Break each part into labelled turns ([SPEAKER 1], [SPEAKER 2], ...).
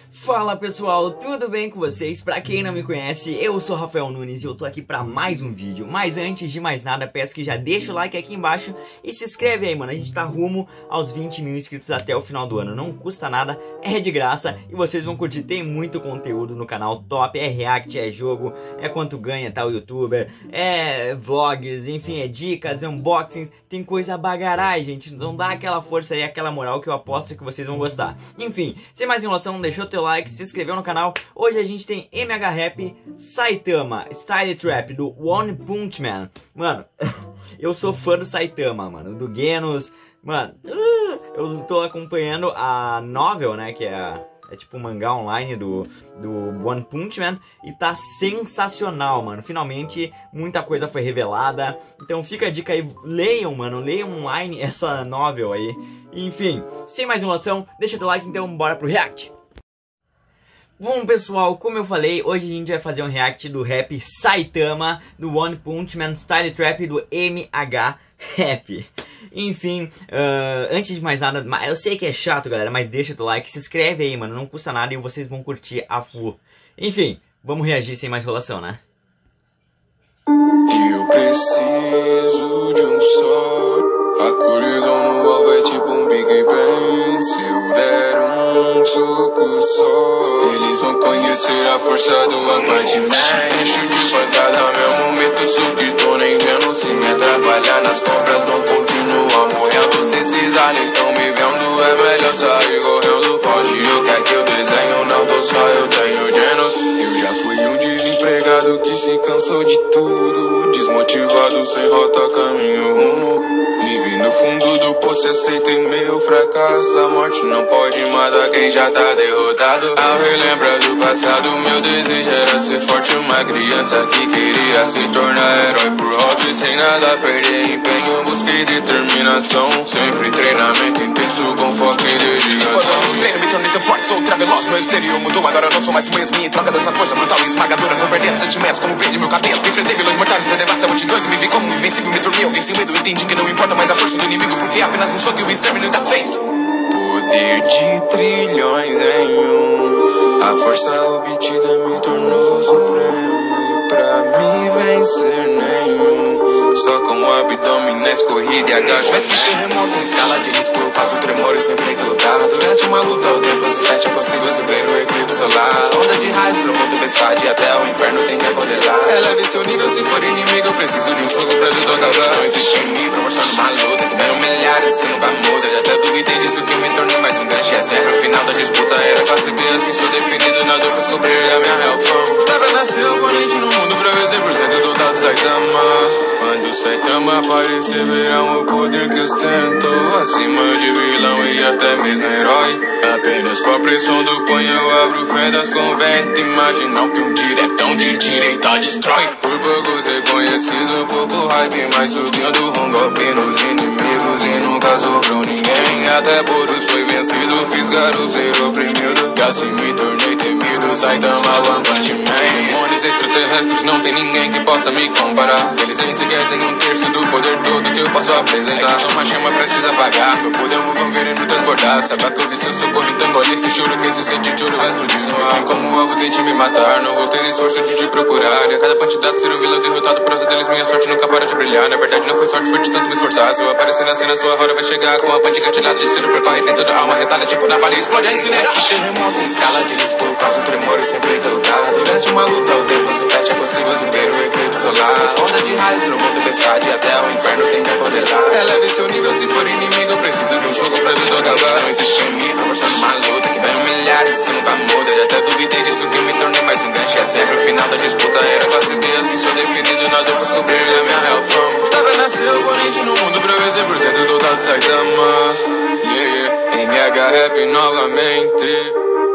[SPEAKER 1] Fala pessoal, tudo bem com vocês? Pra quem não me conhece, eu sou Rafael Nunes e eu tô aqui pra mais um vídeo. Mas antes de mais nada, peço que já deixa o like aqui embaixo e se inscreve aí, mano. A gente tá rumo aos 20 mil inscritos até o final do ano. Não custa nada, é de graça e vocês vão curtir. Tem muito conteúdo no canal top, é react, é jogo, é quanto ganha tal youtuber, é vlogs, enfim, é dicas, é unboxings. Tem coisa bagarai, gente. Não dá aquela força aí, aquela moral que eu aposto que vocês vão gostar. Enfim, sem mais enrolação, deixou teu like, se inscreveu no canal. Hoje a gente tem MH Rap, Saitama, Style Trap, do One Punch Man. Mano, eu sou fã do Saitama, mano, do Genos. Mano, eu tô acompanhando a novel, né, que é tipo um mangá online do One Punch Man. E tá sensacional, mano. Finalmente, muita coisa foi revelada. Então fica a dica aí, leiam, mano. Leiam online essa novel aí. Enfim, sem mais enrolação, deixa teu like, então bora pro react. Bom pessoal, como eu falei, hoje a gente vai fazer um react do rap Saitama, do One Punch Man Style Trap, do MH Rap. Enfim, antes de mais nada, eu sei que é chato, galera, mas deixa o like, se inscreve aí, mano, não custa nada e vocês vão curtir a full. Enfim, vamos reagir sem mais enrolação, né?
[SPEAKER 2] Eu preciso de um só. A colisão no alvo é tipo um Big Bang. Se eu der um soco só, eles vão conhecer a força do One Punch Man. Encho de pancada, meu momento, sou que tô nem vendo. Se me atrapalhar nas compras, vão continuar morrendo. Se esses aliens estão me vendo, é melhor sair correndo. Foge, o que é que eu desenho? Não tô só, eu tenho Genos. Eu já fui um desempregado que se cansou de tudo, desmotivado, sem rota, caminho rumo. Me vi no fundo do poço, aceitei meu fracasso. A morte não pode matar quem já tá derrotado. Ao relembrar do passado, meu desejo era ser forte. Uma criança que queria se tornar herói por hobby. Sem nada a perder, empenho, busca e determinação. Sempre treinamento intenso com foco e dedicação.
[SPEAKER 3] Foram anos de treino, me tornei tão forte, sou ultra veloz. Meu exterior mudou, agora eu não sou mais o mesmo. Em troca dessa força brutal e esmagadora, vou perdendo sentimentos como perdi meu cabelo. Enfrentei vilões mortais, você devasta multidões e me vi como invencível. Me tornei alguém sem medo, entendi que não importa mais a força do inimigo, porque apenas um soco e o extermínio tá feito.
[SPEAKER 2] Poder de trilhões em um, a força obtida me tornou supremo. E pra me vencer nenhum, só com o abdominais, corrida e agacho.
[SPEAKER 3] Mas que terremoto em escala de risco, eu passo tremor e sempre lutar. Durante uma luta o tempo se fecha, é possível superar o eclipse solar. Onda de raios, trovão, tempestade, até o inferno tem que condenar. Eleve seu nível, se for inimigo, eu preciso de um soco pra tudo acabar. Não existe em mim, proporciona uma luta que vem humilhar, isso nunca muda. Já até duvidei disso que me tornei mais um gancho. É sempre o final da disputa, era classe B, assim sou definido. Na dor pra descobrir a minha real forma. Dá pra nascer oponente no mundo pra ver 100% do tal Saitama. Quando Saitama aparecer, verão o poder que ostento. Acima de vilão e até mesmo herói. Apenas com a pressão do punho eu abro fendas com vento. Imaginam que um diretão de direita destrói. Por poucos reconhecido, pouco hype, mas subindo um golpe nos inimigos e nunca sobrou ninguém. Até Boros foi vencido, fiz Garou ser oprimido e assim me tornei temido. Saitama, One Punch Man. Demônios extraterrestres, não tem ninguém que possa me comparar. Eles nem sequer têm um terço do poder todo que eu posso apresentar. É que sou uma chama prestes a apagar, meu poder vão querendo transbordar. Saiba que eu vi seu socorro, então engole esse choro, que esse sente choro vai explodir. Se me tem como algo tente me matar, não vou ter esforço de te procurar. E a cada quantidade ser um vilão derrotado, por causa deles minha sorte nunca para de brilhar. Na verdade não foi sorte, foi de tanto me esforçar. Se eu aparecer na cena, sua hora vai chegar. Com a punch engatilhada de ciro, percorre dentro da alma, retalha tipo navalha e explode aí silêncio. Terremoto em escala de risco, causa tremor e sempre lutar. Durante uma luta o tempo se fecha, é possível superar o eclipse solar. Onda de raios, trovão, tempestade, até o inferno tem que condenar. Eleve seu nível, se for inimigo, eu preciso de um soco pra tudo acabar. Não existe em mim, proporciona uma luta que vem humilhar, isso nunca muda. Já até duvidei disso que me tornei mais um gancho. É sempre o final da disputa, era classe B, assim sou definido. Na dor pra descobrir a minha real forma. Dá pra nascer oponente no mundo pra ver 100% do tal de Saitama. Yeah, yeah, MH Rap novamente.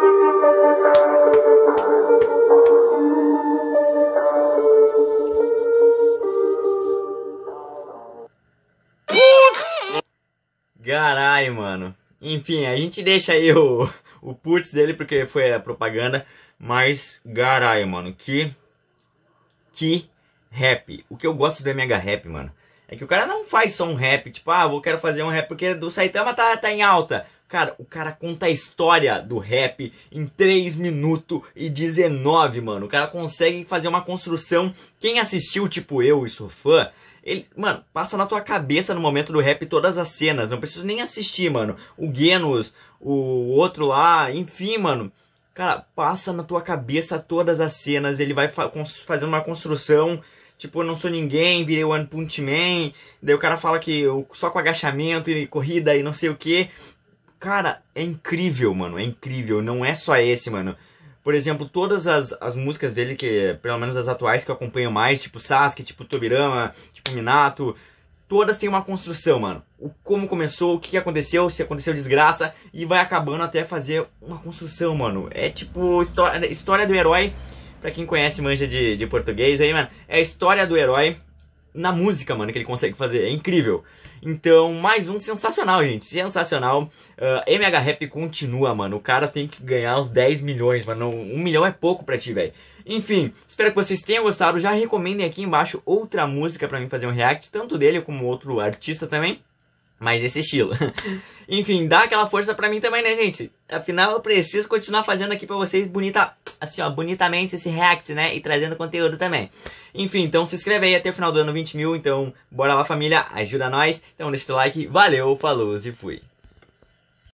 [SPEAKER 1] Caralho, mano. Enfim, a gente deixa aí o putz dele porque foi a propaganda. Mas, caralho, mano. Que rap. O que eu gosto do MH Rap, mano, É que o cara não faz só um rap, tipo, ah, eu quero fazer um rap porque do Saitama tá em alta. Cara, o cara conta a história do rap em 3 minutos e 19, mano. O cara consegue fazer uma construção. Quem assistiu, tipo eu e sou fã, ele, mano, passa na tua cabeça no momento do rap todas as cenas. Não preciso nem assistir, mano. O Genos, o outro lá, enfim, mano. Cara, passa na tua cabeça todas as cenas. Ele vai fazendo uma construção. Tipo, eu não sou ninguém, virei One Punch Man. Daí o cara fala que eu, só com agachamento e corrida e não sei o que. Cara, é incrível, mano. É incrível. Não é só esse, mano. Por exemplo, todas as músicas dele, que pelo menos as atuais que eu acompanho mais, tipo Sasuke, tipo Tobirama, tipo Minato, todas têm uma construção, mano. Como começou, o que aconteceu, se aconteceu desgraça, e vai acabando até fazer uma construção, mano. É tipo história do herói. Pra quem conhece, manja de português aí, mano, é a história do herói na música, mano, que ele consegue fazer. É incrível. Então, mais um sensacional, gente. Sensacional. MH Rap continua, mano. O cara tem que ganhar uns 10 milhões, mano. 1 milhão é pouco pra ti, velho. Enfim, espero que vocês tenham gostado. Já recomendem aqui embaixo outra música pra mim fazer um react, tanto dele como outro artista também. Mas esse estilo. Enfim, dá aquela força pra mim também, né, gente? Afinal, eu preciso continuar fazendo aqui pra vocês assim, ó, bonitamente esse react, né? E trazendo conteúdo também. Enfim, então se inscreve aí até o final do ano 20 mil. Então, bora lá, família. Ajuda nós. Então, deixa o like. Valeu, falou e fui.